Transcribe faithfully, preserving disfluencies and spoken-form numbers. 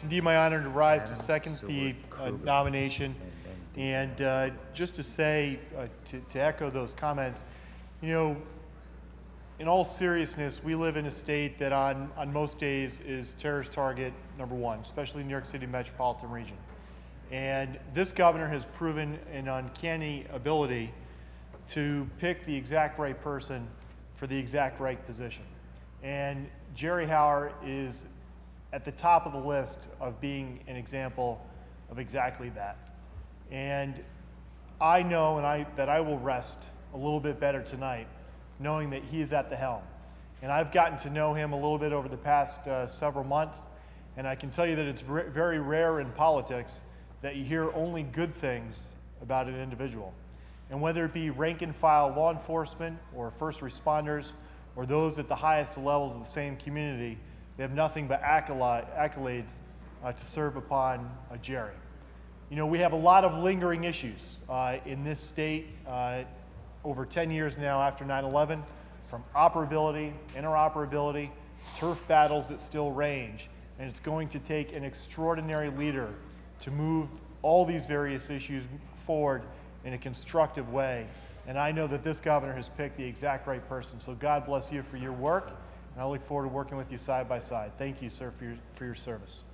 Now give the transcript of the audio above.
indeed my honor to rise to second the uh, nomination. And uh, just to say, uh, to, to echo those comments, you know, in all seriousness, we live in a state that on, on most days is terrorist target number one, especially New York City metropolitan region. And this governor has proven an uncanny ability to pick the exact right person for the exact right position. And Jerry Hauer is at the top of the list of being an example of exactly that. And I know and I, that I will rest a little bit better tonight knowing that he is at the helm. And I've gotten to know him a little bit over the past uh, several months, and I can tell you that it's very rare in politics that you hear only good things about an individual. And whether it be rank and file law enforcement or first responders or those at the highest levels of the same community, they have nothing but accolades uh, to serve upon uh, Jerry. You know, we have a lot of lingering issues uh, in this state uh, over ten years now after nine eleven, from operability, interoperability, turf battles that still range, and it's going to take an extraordinary leader to move all these various issues forward in a constructive way. And I know that this governor has picked the exact right person. So God bless you for your work, and I look forward to working with you side by side. Thank you, sir, for your, for your service.